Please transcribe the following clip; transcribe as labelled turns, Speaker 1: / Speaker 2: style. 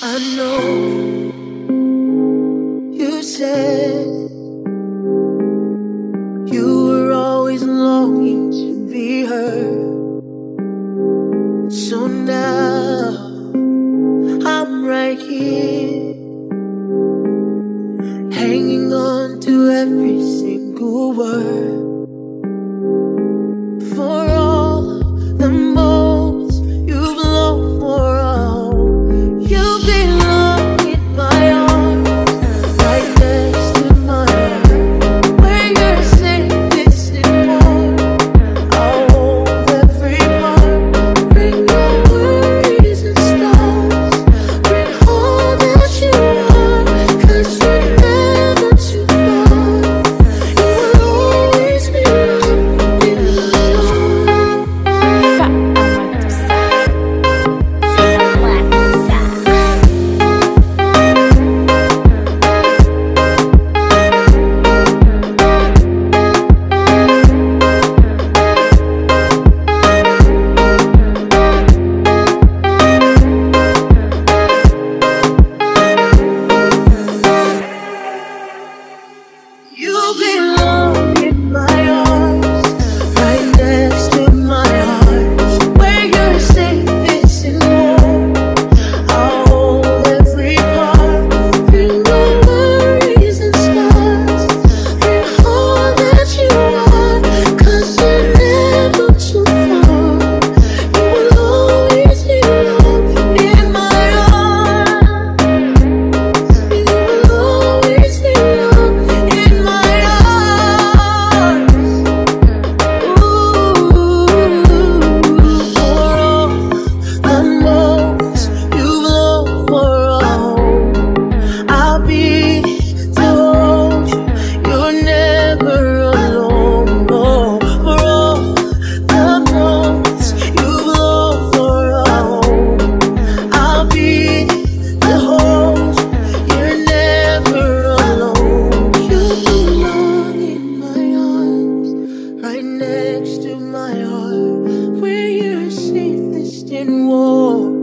Speaker 1: I know you said you were always longing to be heard. So now I'm right here, hanging on to every single word. For all the moments you've longed for, you belong in my arms, right next to my heart, where you're safest and warm. I'll hold every part, bring your worries and stars, bring all that you are, 'cause you're never too far. You will always be loved in my You belong in my arms, right next to my heart, where you're safest and warm. I'll hold every part, bring no worries and scars, bring all that you are, 'cause you're never too far. You will always be loved in my arms. You will always be loved in my arms. For all the moments you've longed for, I'll be to hold you. You're never alone. No. For all the moments you've longed for, I'll be to hold you. You're never alone. You belong in my arms, right next to my heart, where you're safest and warm.